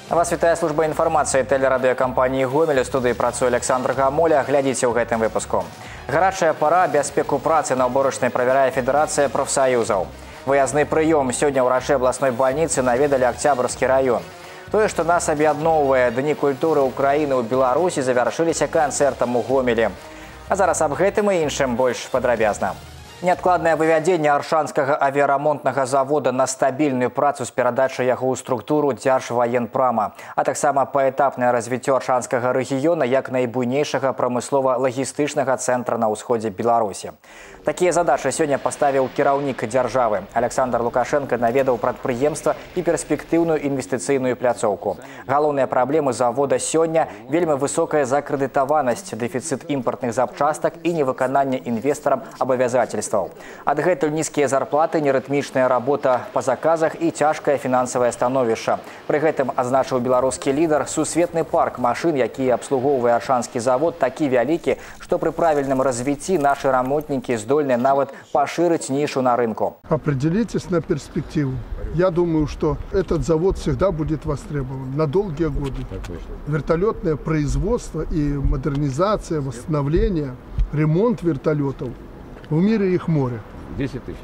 Вас вітае служба інфармацыі тэлерадыёкампаніі «Гомель». У студыі працуе Александр Гамоля. Глядзіце ў гэтым выпуску. Гарачая пара, бяспеку працы на ўборачнай правярае Федэрацыя прафсаюзаў. Выязны прыём. Сёння ўрачы абласной бальніцы наведалі Октябрьскі раён. Тое, што нас аб'ядноўвае Дні культуры Украіны ў Беларусі, завяршыліся канцэртам у Гомелі. А зараз аб гэтым і іншым больш падрабязна. Неадкладнае вывядзенне аршанскага авіярамонтнага завода на стабільную працу з перадачай яго ў структуру Дзяржваенпрама, а таксама паэтапнае развіццё аршанскага рэгіёна як найбуйнейшага прамыслова-лагістычнага цэнтра на ўсходзе Беларусі. Такія задачы сёння паставіў кіраўнік дзяржавы. Александр Лукашенко наведаў прадпрыемства і перспектыўную інвестыцыйную пляцоўку. Галоўныя праблемы завода сёння – вельмі высокая закрэдытаванасць, дэфіцыт імпартных запчастак і невыкананне інвестарам абавязательств. Адгэтуль нізкія зарплаты, нерытмічная работа па заказах і цяжкае фінансавае становішча. Пры гэтым, азначыў беларускі лідар, сусветны парк машын, які абслугоўвае аршанскі завод, такі вялікі, што пры правільным развіцці нашы рамонтнікі здольны нават пашырыць нішу на рынку. Определитесь на перспективу. Я думаю, что этот завод всегда будет востребован на долгие годы. Вертолетное производство и модернизация, восстановление, ремонт вертолетов. В мире их море. 10 тысяч.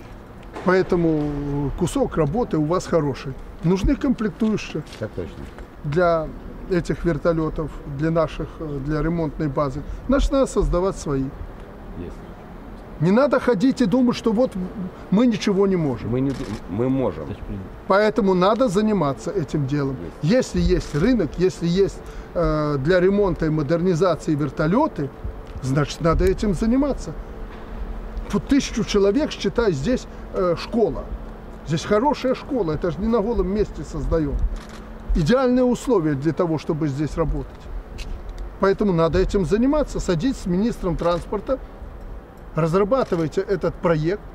Поэтому кусок работы у вас хороший. Нужны комплектующие. Так точно. Для этих вертолетов, для ремонтной базы. Значит, надо создавать свои. Есть. Не надо ходить и думать, что вот мы ничего не можем. Мы можем. Поэтому надо заниматься этим делом. Если есть рынок, если есть для ремонта и модернизации вертолеты, значит, надо этим заниматься. Вот 1000 человек, считай, здесь школа. Здесь хорошая школа, это же не на голом месте создаем. Идеальные условия для того, чтобы здесь работать. Поэтому надо этим заниматься. Садитесь с министром транспорта, разрабатывайте этот проект.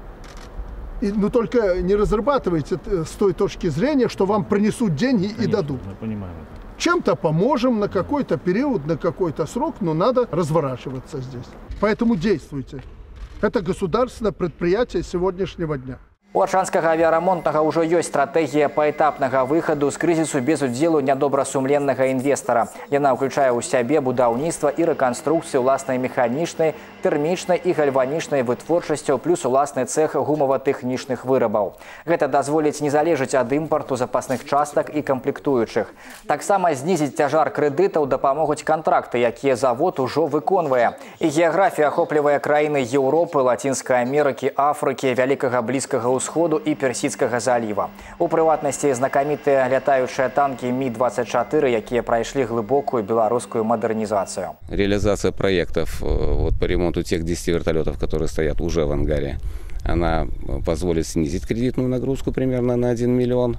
Но только не разрабатывайте с той точки зрения, что вам принесут деньги. Конечно, и дадут. Мы понимаем. Чем-то поможем на какой-то период, на какой-то срок, но надо разворачиваться здесь. Поэтому действуйте. Это государственное предприятие сегодняшнего дня. У аршанскага авіярамонтнага ўжо ёсць стратэгія паэтапнага выхаду з крызісу без удзелу нядобрасумленнага інвестара. Яна ўключае ў сябе будаўніцтва і рэканструкцыю ўласнай механічнай, тэрмічнай і гальванічнай вытворчасцяў плюс уласны цэх гумава-тэхнічных вырабаў. Гэта дазволіць не залежыць ад імпарту запасных частак і камплектуючых. Таксама знізіць цяжар крэдытаў дапамогуць кантракты, якія завод ужо выконвае. І геаграфія ахоплівае краіны Еўропы, Лацінскай Амерыкі, Афрыкі, Вялікага Блізкага Усходу і Персідскага заліва. У прыватнасці знакамітыя лятаючыя танкі Ми-24, якія прайшлі глыбокую беларускую модернизацию. Реализация проектов по ремонту тех 10 вертолетов, которые стоят уже в ангаре, она позволит снизить кредитную нагрузку примерно на 1 миллион.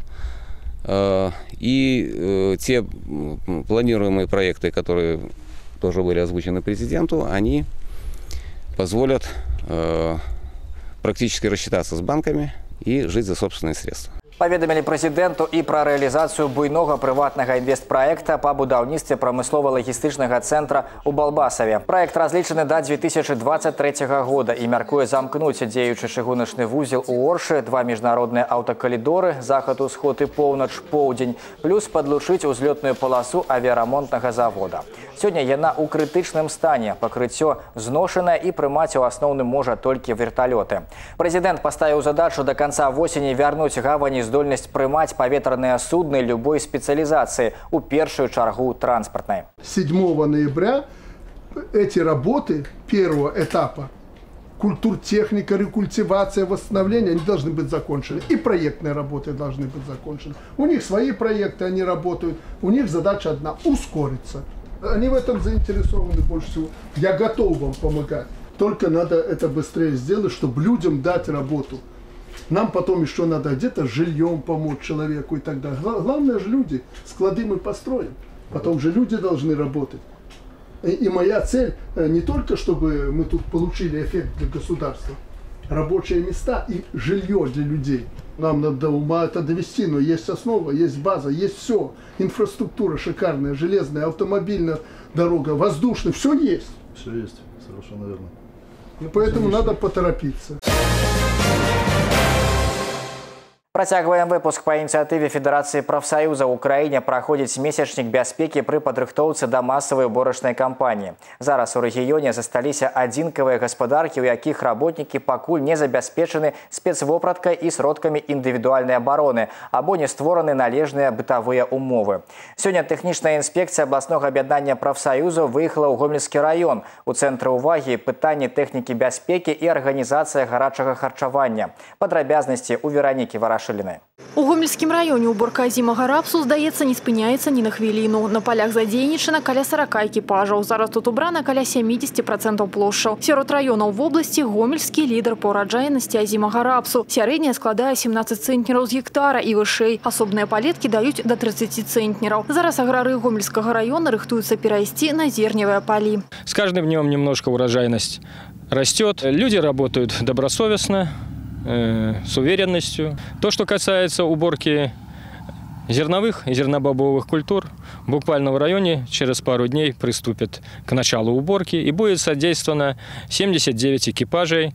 И те планируемые проекты, которые тоже были озвучены президенту, они позволят практически рассчитаться с банками и жить за собственные средства. Паведамілі прэзідэнту і пра рэалізацыю буйнога прыватнага інвестпраекта па будаўніцтве прамыслова-лагістычнага цэнтра ў Балбасаве. Праект разлічаны да 2023 года і мяркуе замкнуць дзеючы чыгуначны вузел у Оршы, 2 міжнародныя аўтакалідоры, захад, усход і поўнач, поўдзень, плюс падлучыць узлётную паласу авіярамонтнага завода. Сёння яна ў крытычным стане, пакрыццё зношанае і прымаць у асноўным можа толькі верталёты. Прэзідэнт паставіў задачу да канца восені вярнуць гавані здольнасць прымаць паветраныя судны любой спецыялізацыі, у першую чаргу транспартнай. 7 ноября эти работы первого этапа, культуртехника, рекультивация, восстановление, они должны быть закончены. И проектные работы должны быть закончены. У них свои проекты, они работают. У них задача одна – ускориться. Они в этом заинтересованы больше всего. Я готов вам помогать. Только надо это быстрее сделать, чтобы людям дать работу. Нам потом еще надо где-то жильем помочь человеку и так далее. Главное же люди. Склады мы построим. Потом же люди должны работать. И моя цель не только, чтобы мы тут получили эффект для государства. Рабочие места и жилье для людей. Нам надо до ума это довести, но есть основа, есть база, есть все. Инфраструктура шикарная, железная, автомобильная дорога, воздушная, все есть. Все есть, совершенно верно. И поэтому надо поторопиться. Працягваем выпуск па ініцыятыве Федэрацыі прафсаюза ў краіне праходзіць месячнік бяспекі пры падрыхтоўцы да масавай уборачнай кампаніі. Зараз у рэгіёне засталіся адзінкавыя гаспадаркі, у якіх работнікі пакуль не забяспечаны спецвопраткай і сродкамі індывідуальнай абароны або не створаны належныя бытавыя умовы. Сёння тэхнічная інспекцыя абласнога аб'яднання прафсаюзаў выехала ў Гомельскі раён. У цэнтры ўвагі пытанні тэхнікі бяспекі і арганізацыя гарачага харчавання. Падрабязнасці у Веранікі Варашылінай. У Гомельскім раёне уборка азімага рапсу, здаецца, не спыняецца ні на хвіліну. На полях задзейнічана каля 40 экіпажаў. Зараз тут убрана каля 70% плошчаў. Сярод раёнаў в обласці Гомельскі лідар па ўраджайнасці азімага рапсу. Сярэдняя складае 17 цэнтнераў з гектара і вышэй. Асобныя палеткі даюць до 30 цэнтнераў. Зараз аграры Гомельскага раёна рыхтуюцца перайсці на зерневыя палі. С каждым днем немножко урожайность растет. Люди работают добросовестно, с уверенностью. То, что касается уборки зерновых и зернобобовых культур, буквально в районе через пару дней приступят к началу уборки и будет задействовано 79 экипажей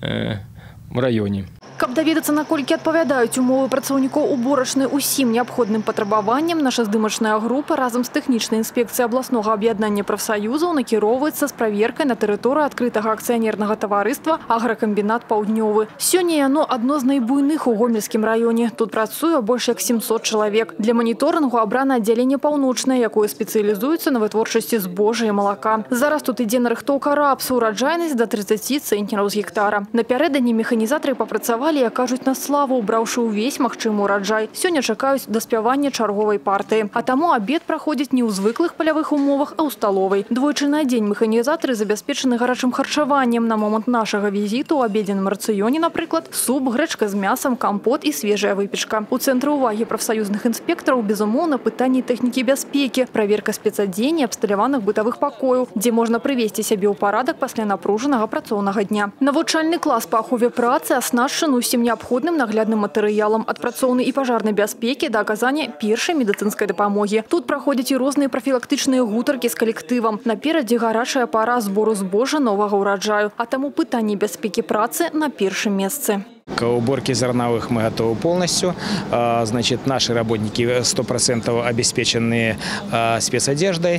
в районе. Каб даведацца, наколькі адпавядаюць умовы працаўнікоў уборачнай усім неабходным патрабаванням, наша здымачная група разам з тэхнічнай інспекцыяй абласнога аб'яднання прафсаюзаў накіроўваецца з праверкай на тэрыторыю адкрытага акцыянернага таварыства «Агракамбінат Паўднёвы». Сёння яно адно з найбуйных у Гомельскім раёне. Тут працуе больш як 700 чалавек. Для маніторынгу абрана аддзяленне паўночнае, якое спецыялізуецца на вытворчасці збожжа і малака. Зараз тут ідзе нарыхтоўка рапсу, ураджайнасць да 30 цэнтнераў з гектара. Напярэдадні механізатары папрацавалі, як кажуць, на славу, убраўшы ўвесь магчымы ураджай. Сёння чакаюць даспявання чарговай партыі. А таму абед праходзіць не ў звыклых палявых умовах, а ў сталовай. Двойчы на дзень механізатары забяспечаны гарачым харчаваннем. На момант нашага візіту ў абедзеным рацыёне, напрыклад, суп, грэчка з мясам, кампот і свежая выпечка. У цэнтры ўвагі прафсаюзных інспектараў, безумоўна, пытанні тэхнікі бяспекі, праверка спецадзення абсталяваных бытавых пакояў, дзе можна прывесці сябе ў парадак пасля напружанага працоўнага дня. Навучальны клас па ахове працы аснашчаны усім неабходным наглядным матэрыялам ад працоўнай і пажарнай бяспекі да аказання першай медыцынскай дапамогі. Тут праходзяць і розныя прафілактычныя гутаркі з калектывам. Наперадзе гарачая пара збору збожжа новага ўраджаю, а таму пытанні бяспекі працы на першым месцы. К уборке зерновых мы готовы полностью. Значит, наши работники 100% обеспечены спецодеждой.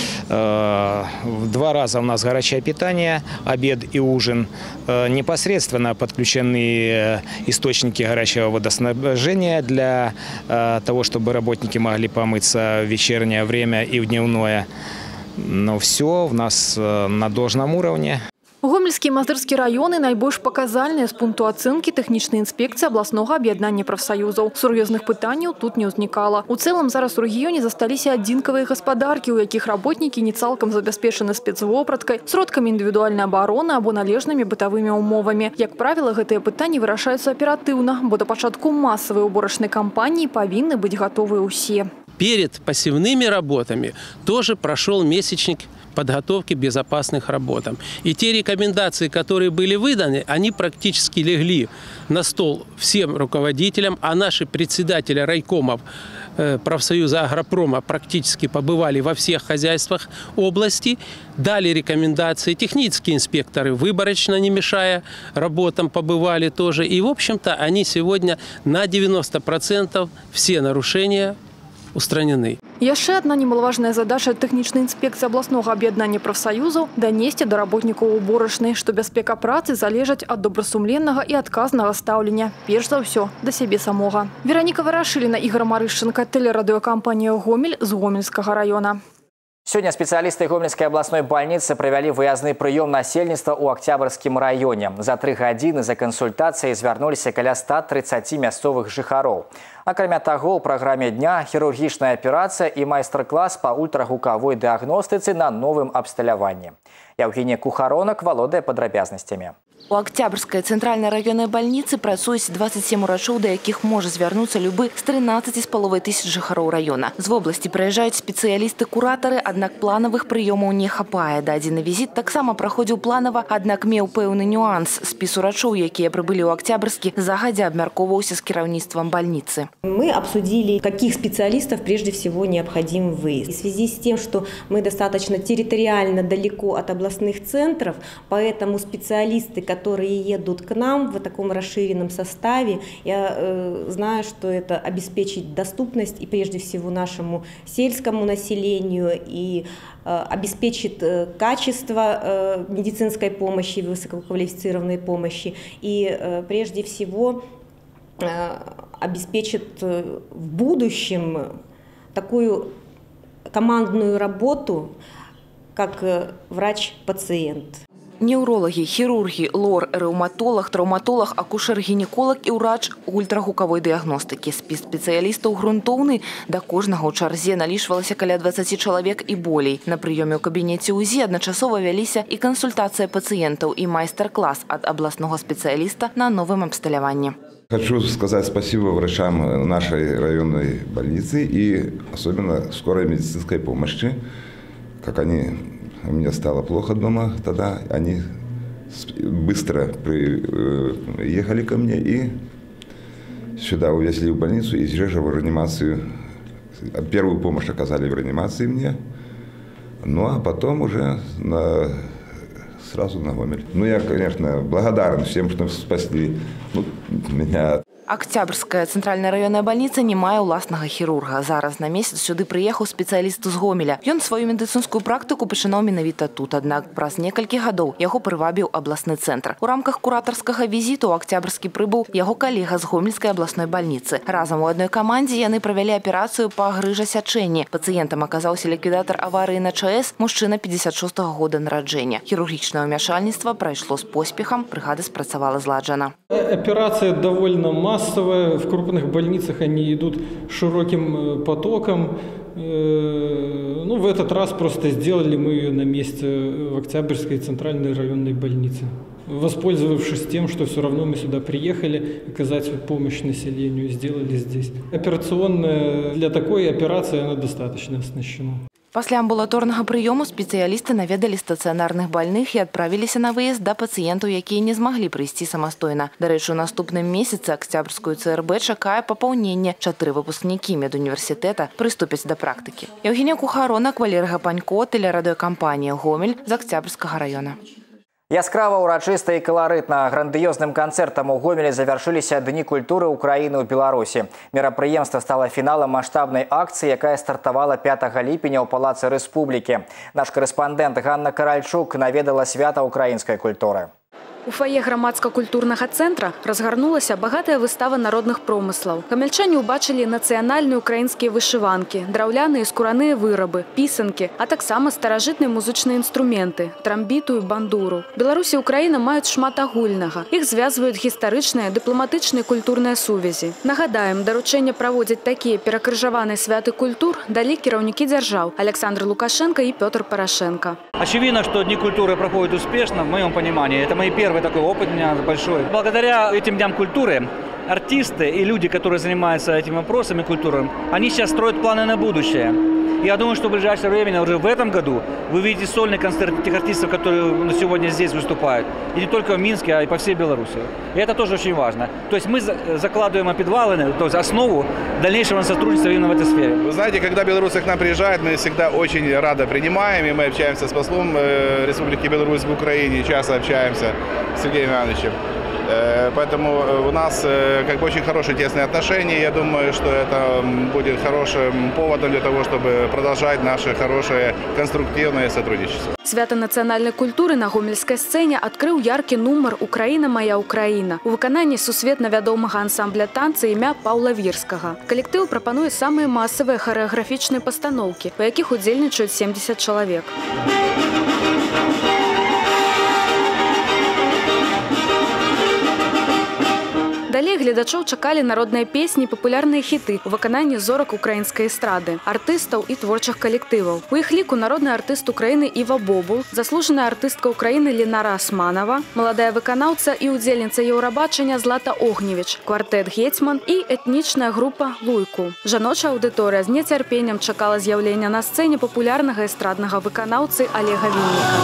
2 раза у нас горячее питание, обед и ужин. Непосредственно подключены источники горячего водоснабжения для того, чтобы работники могли помыться в вечернее время и в дневное. Но все у нас на должном уровне. Гомельскі і Мазырскі раёны найбольш паказальныя з пункту ацэнкі тэхнічнай інспекцыі абласнога аб'яднання прафсаюзаў. Сур'ёзных пытанняў тут не ўзнікала. У цэлым зараз у рэгіёне засталіся адзінкавыя гаспадаркі, у якіх работнікі не цалкам забяспечаны спецвопраткай, сродкамі індывідуальнай абароны або належнымі бытавымі умовамі. Як правіла, гэтыя пытанні вырашаюцца аператыўна, бо да пачатку масавай уборачнай кампаніі павінны быць гатовыя ўсе. Перед пассивными работами тоже прошел месячник подготовки к безопасным работам. И те рекомендации, которые были выданы, они практически легли на стол всем руководителям, а наши председатели райкомов профсоюза агропрома практически побывали во всех хозяйствах области, дали рекомендации. Технические инспекторы выборочно, не мешая работам, побывали тоже. И, в общем-то, они сегодня на 90% все нарушения устранены. Яшчэ адна немалаважная задача тэхнічнай інспекцыі абласнога аб'яднання прафсаюзаў – данесці да работнікаў уборачнай, што бяспека працы залежаць ад добрасумленнага і адказнага стаўлення, перш за ўсё, да сябе самога. Вераніка Варашыліна, Ігор Марышченко, тэлерадыёкампанія «Гомель» з Гомельскага раёна. Сёння спецыялісты Гомельскай абласной больніцы правялі выязны прыём насельніцтва ў Октябрьскім раёне. За 3 гадзіны за кансультацыяй звярнуліся каля 130 мясцовых жыхароў. Акрамя таго, у праграме дня хірургічная аперацыя і майстар-клас па ультрагукавой дыягностыцы на новым абсталяванні. Евгения Кухаронок валодае падрабязнасцямі. У Октябрьской центральной районной больницы працуюць 27 урачоў, до якіх можа звярнуцца любы з 13,5 тысяч жыхароў района. З вобласці прыязджаюць спецыялісты-куратары, аднак планавых прыёмаў не хапае. Дадзены візіт таксама праходзіў планава, аднак меў пэўны нюанс. Спіс урачоў, якія прыбылі ў Октябрьскі, загадзя абмяркоўваўся з кіраўніцтвам больницы. Мы обсудили, каких специалистов прежде всего необходим выезд. В связи с тем, что мы достаточно территориально далеко от областных центров, поэтому специалисты, которые едут к нам в таком расширенном составе. Я знаю, что это обеспечить доступность и прежде всего нашему сельскому населению, и обеспечит качество медицинской помощи, высококвалифицированной помощи, и прежде всего обеспечит в будущем такую командную работу, как врач-пациент. Неўролагі, хірургі, лор, рэўматолог, траўматолог, акушэр-гінеколог і ўрач ультрагукавой дыягностыкі. Спіс спецыялістаў грунтоўны, да кожнага ў чарзе налічвалася каля 20 чалавек і болей. На прыёме ў кабінеце УЗІ адначасова вяліся і кансультацыя пацыентаў, і майстар-клас ад абласнога спецыяліста на новым абсталяванні. Хочу сказать спасибо врачам нашей районной больницы и особенно скорой медицинской помощи. Как у меня стало плохо дома тогда, они быстро приехали ко мне и сюда увезли в больницу и же в реанимацию. Первую помощь оказали в реанимации мне, ну а потом уже сразу на Гомель. Ну я, конечно, благодарен всем, что спасли меня. Октябрьская центральная районная больница не мае ўласнага хірурга. Зараз на месяц сюды прыехаў спецыяліст з Гомеля. Ён сваю медыцынскую практыку пачынаў менавіта тут, аднак праз некалькі гадоў яго прывабіў абласны цэнтр. У рамках куратарскага візіту ў Октябрьскі прыбыў яго калега з Гомельскай абласной больніцы. Разам у адной камандзе яны правялі аперацыю па грыжасячэнні. Пацыентам аказаўся ліквідатар аварыі на ЧАЭС, мужчына 56-го года нараджэння. Хірургічнае ўмяшальніцтва прайшло з поспехам, бригада спрацавала зладжана. Операция довольно массовая. В крупных больницах они идут широким потоком. Ну, в этот раз просто сделали мы ее на месте в Октябрьской центральной районной больнице. Воспользовавшись тем, что все равно мы сюда приехали, оказать помощь населению, сделали здесь. Операционная для такой операции она достаточно оснащена. Пасля амбулаторнага прыёму спецыялісты наведалі стацыянарных больных і адправіліся на выезд да пацыентаў, якія не змаглі прыйсці самастойна. Дарэчы, у наступным месяцы Октябрьскую ЦРБ чакае папаўненне. 4 выпускнікі медуніверсітэта прыступяць да практыкі. Евгения Кухаронак, Валерий Гапанько, тэлерадыёкампанія «Гомель» з Октябрьскага района. Яскрава, урачыста і каларытна грандыёзным канцэртам у Гомелі завяршыліся Дні культуры Украіны ў Беларусі. Мерапрыемства стала фіналам маштабнай акцыі, якая стартавала 5 ліпеня ў Палацы Рэспублікі. Наш корэспандэнт Ганна Каральчук наведала свята украінскай культуры. У фае грамадска-культурнага цэнтра разгарнулася багатая выстава народных промыслаў. Гамельчане ўбачылі нацыянальныя украінскія вышыванкі, драўляныя і скураныя вырабы, пісанкі, а таксама старажытныя музычныя інструменты, трамбіту і бандуру. Беларусь і Украіна маюць шмат агульнага. Іх звязваюць гістарычныя, дыпламатычныя і культурныя сувязі. Нагадаем, даручэнне праводзіць такія перакрыжаваныя святы культур далі кіраўнікі дзяржаў Александр Лукашенко и Петр Порошенко. Очевидно, что Дни культуры проходят успешно, в моем понимании. Это мой первый такой опыт у меня большой. Благодаря этим Дням культуры артисты и люди, которые занимаются этими вопросами культуры, они сейчас строят планы на будущее. Я думаю, что в ближайшее время, уже в этом году, вы увидите сольный концерт тех артистов, которые на сегодня здесь выступают. И не только в Минске, а и по всей Беларуси. И это тоже очень важно. То есть мы закладываем опидвалины, то есть основу дальнейшего сотрудничества именно в этой сфере. Вы знаете, когда белорусы к нам приезжают, мы всегда очень рады принимаем. И мы общаемся с послом Республики Беларусь в Украине, часто общаемся с Сергеем Ивановичем. Поэтому у нас как бы очень хорошие тесные отношения. Я думаю, что это будет хорошим поводом для того, чтобы продолжать наше хорошее конструктивное сотрудничество. Свято нацыянальнай культуры на гомельскай сцэне адкрыў яркі нумар «Украіна, моя Украіна» у выкананні сусветна вядомага ансамбля танца імя Паўла Вірскага. Калектыў прапануе самыя масавыя харэаграфічныя пастаноўкі, у якіх удзельнічаюць 70 чалавек. Далей гледачоў чакалі народныя песні і папулярныя хіты у выкананні зорак украінскай эстрады, артыстаў і творчых калектываў. У іх ліку народны артыст Украіны Іва Бобул, заслужаная артыстка Украіны Ленара Асманова, маладая выканаўца і удзельніца Еўрабачання Злата Огневіч, квартэт «Гетьман» і этнічная група «Луйку». Жаночая аўдыторыя з нецярпеннем чакала з'яўлення на сцэне папулярнага эстраднага выканаўцы Олега Вінніка.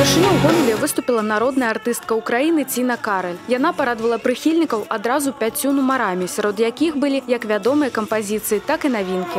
Упершыню ў Гомелі выступила народная артыстка Украины Тина Кароль. Яна порадовала прыхільнікаў адразу 5 нумарамі, сярод якіх былі як вядомыя кампазіцыі, так і навінкі.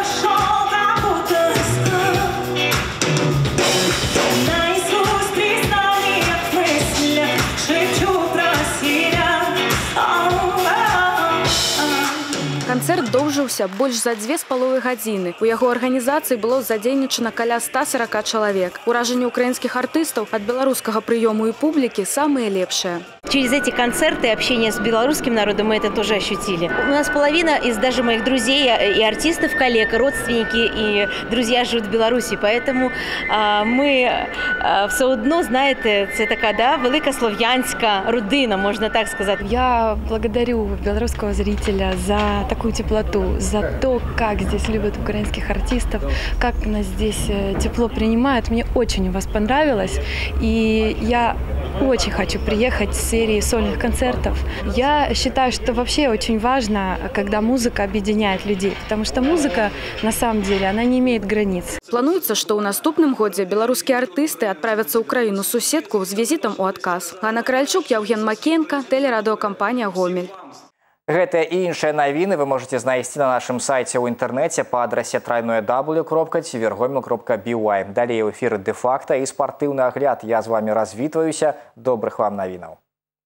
Канцэрт доўжыўся больш за 2,5 гадзіны. У яго арганізацыі было задзейнічана каля 140 чалавек. Уражанні украінскіх артыстаў ад беларускага прыёму і публікі самыя лепшыя. Через эти концерты, общение с белорусским народом, мы это тоже ощутили. У нас половина из даже моих друзей и артистов, коллег, родственники и друзья живут в Беларуси, поэтому мы все одно, знаете, это такая, да, великослов'янська родина, можно так сказать. Я благодарю белорусского зрителя за такую теплоту, за то, как здесь любят украинских артистов, как нас здесь тепло принимают. Мне очень у вас понравилось, и я очень хочу приехать с серии сольных концертов. Я считаю, что вообще очень важно, когда музыка объединяет людей, потому что музыка, на самом деле, она не имеет границ. Плануецца, што ў наступным годзе беларускія артысты адправяцца ў краіну-суседку з візітам у адказ. Ганна Кральчук, Яўген Макенка, тэлерадыёкампанія «Гомель». Гэтыя і іншыя навіны вы можете знайсці на нашым сайце ў інтэрнэце па адрасе www.tvrgomel.by. Далей у эфіры «Де-факта» і спартыўны агляд. Я з вами развітваюся. Добрых вам навінаў.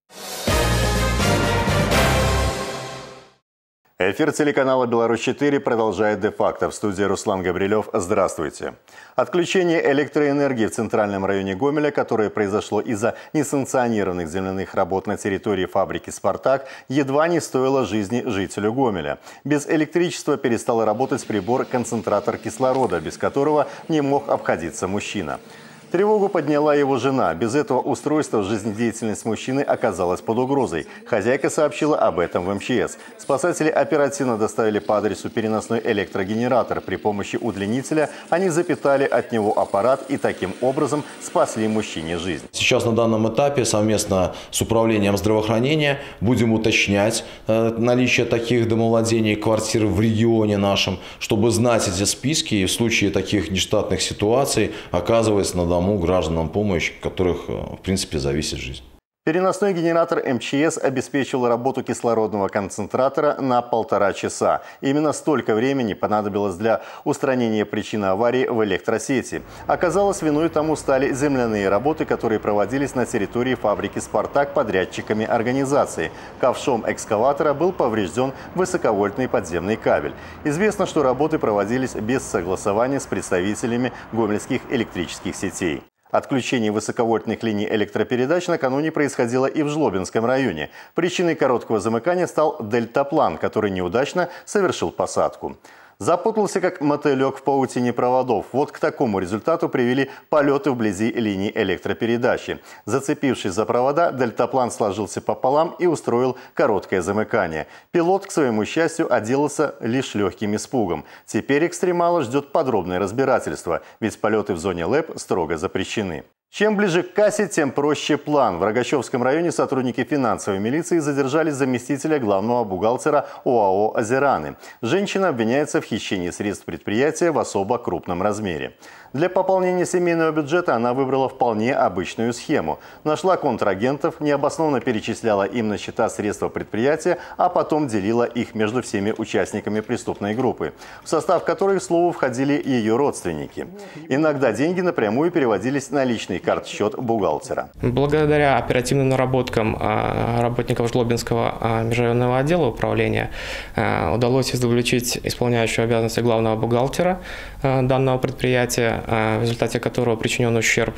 Эфир телеканала «Беларусь-4» продолжает «Де-факто». В студии Руслан Габрилев. Здравствуйте. Отключение электроэнергии в центральном районе Гомеля, которое произошло из-за несанкционированных земляных работ на территории фабрики «Спартак», едва не стоило жизни жителю Гомеля. Без электричества перестал работать прибор-концентратор кислорода, без которого не мог обходиться мужчина. Тревогу подняла его жена. Без этого устройства жизнедеятельность мужчины оказалась под угрозой. Хозяйка сообщила об этом в МЧС. Спасатели оперативно доставили по адресу переносной электрогенератор. При помощи удлинителя они запитали от него аппарат и таким образом спасли мужчине жизнь. Сейчас на данном этапе совместно с управлением здравоохранения будем уточнять наличие таких домовладений, квартир в регионе нашем, чтобы знать эти списки и в случае таких нештатных ситуаций оказывается на гражданам помощь, от которых, в принципе, зависит жизнь. Переносной генератор МЧС обеспечил работу кислородного концентратора на 1,5 часа. Именно столько времени понадобилось для устранения причины аварии в электросети. Оказалось, виной тому стали земляные работы, которые проводились на территории фабрики «Спартак» подрядчиками организации. Ковшом экскаватора был поврежден высоковольтный подземный кабель. Известно, что работы проводились без согласования с представителями гомельских электрических сетей. Отключение высоковольтных линий электропередач накануне происходило и в Жлобинском районе. Причиной короткого замыкания стал дельтаплан, который неудачно совершил посадку. Запутался, как мотылек в паутине проводов. Вот к такому результату привели полеты вблизи линии электропередачи. Зацепившись за провода, дельтаплан сложился пополам и устроил короткое замыкание. Пилот, к своему счастью, отделался лишь легким испугом. Теперь экстремала ждет подробное разбирательство, ведь полеты в зоне ЛЭП строго запрещены. Чем ближе к кассе, тем проще план. В Рогачевском районе сотрудники финансовой милиции задержали заместителя главного бухгалтера ОАО «Азераны». Женщина обвиняется в хищении средств предприятия в особо крупном размере. Для пополнения семейного бюджета она выбрала вполне обычную схему. Нашла контрагентов, необоснованно перечисляла им на счета средства предприятия, а потом делила их между всеми участниками преступной группы, в состав которой, к слову, входили ее родственники. Иногда деньги напрямую переводились на личный карт-счет бухгалтера. Благодаря оперативным наработкам работников Жлобинского межрайонного отдела управления удалось изобличить исполняющего обязанности главного бухгалтера данного предприятия, в результате которого причинен ущерб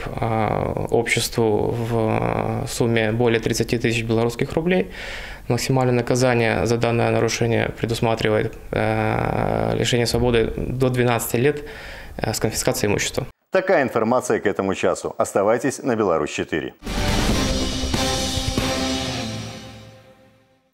обществу в сумме более 30 тысяч белорусских рублей. Максимальное наказание за данное нарушение предусматривает лишение свободы до 12 лет с конфискацией имущества. Такая информация к этому часу. Оставайтесь на Беларусь-4.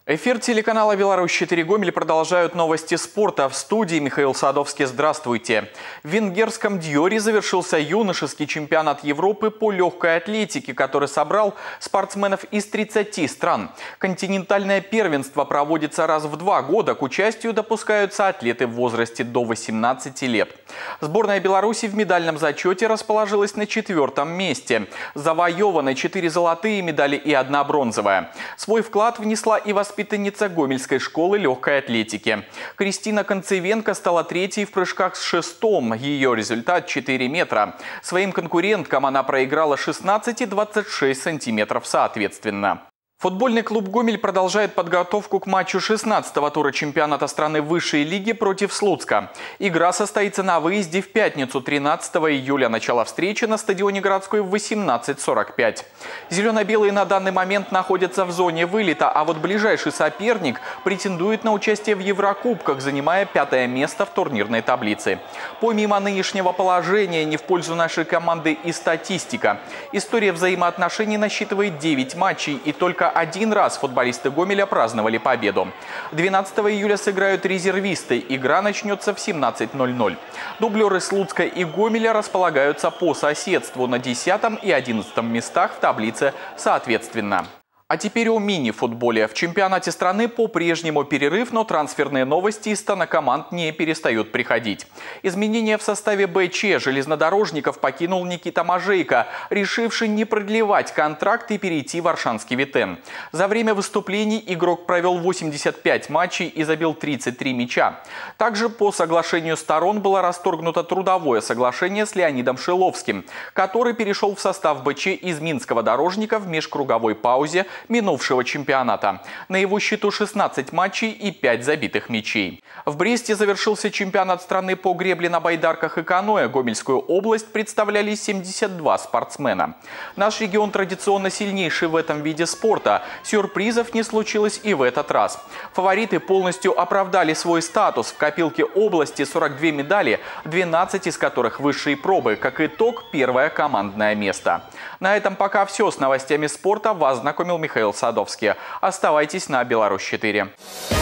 Эфир телеканала «Беларусь-4 Гомель» продолжают новости спорта. В студии Михаил Садовский. Здравствуйте. В венгерском Дьоре завершился юношеский чемпионат Европы по легкой атлетике, который собрал спортсменов из 30 стран. Континентальное первенство проводится раз в 2 года. К участию допускаются атлеты в возрасте до 18 лет. Сборная Беларуси в медальном зачете расположилась на 4-м месте. Завоеваны 4 золотые медали и 1 бронзовая. Свой вклад внесла и воспитанница Гомельской школы легкой атлетики. Кристина Концевенко стала 3-й в прыжках с шестом. Ее результат 4 метра. Своим конкуренткам она проиграла 16 и 26 сантиметров соответственно. Футбольный клуб «Гомель» продолжает подготовку к матчу 16-го тура чемпионата страны высшей лиги против Слуцка. Игра состоится на выезде в пятницу 13 июля. Начало встречи на стадионе городской в 18:45. Зелено-белые на данный момент находятся в зоне вылета, а вот ближайший соперник претендует на участие в Еврокубках, занимая 5-е место в турнирной таблице. Помимо нынешнего положения, не в пользу нашей команды и статистика. История взаимоотношений насчитывает 9 матчей, и только 1 раз футболисты Гомеля праздновали победу. 12 июля сыграют резервисты. Игра начнется в 17:00. Дублеры Слуцка и Гомеля располагаются по соседству на 10-м и 11-м местах в таблице соответственно. А теперь о мини-футболе. В чемпионате страны по-прежнему перерыв, но трансферные новости из стана команд не перестают приходить. Изменения в составе БЧ железнодорожников покинул Никита Можейко, решивший не продлевать контракт и перейти в Оршанский Витен. За время выступлений игрок провел 85 матчей и забил 33 мяча. Также по соглашению сторон было расторгнуто трудовое соглашение с Леонидом Шиловским, который перешел в состав БЧ из Минского дорожника в межкруговой паузе минувшего чемпионата. На его счету 16 матчей и 5 забитых мячей. В Бресте завершился чемпионат страны по гребле на байдарках и каноэ. Гомельскую область представляли 72 спортсмена. Наш регион традиционно сильнейший в этом виде спорта. Сюрпризов не случилось и в этот раз. Фавориты полностью оправдали свой статус. В копилке области 42 медали, 12 из которых высшие пробы. Как итог, 1-е командное место. На этом пока все. С новостями спорта вас знакомил Михаил Садовский. Оставайтесь на Беларусь-4.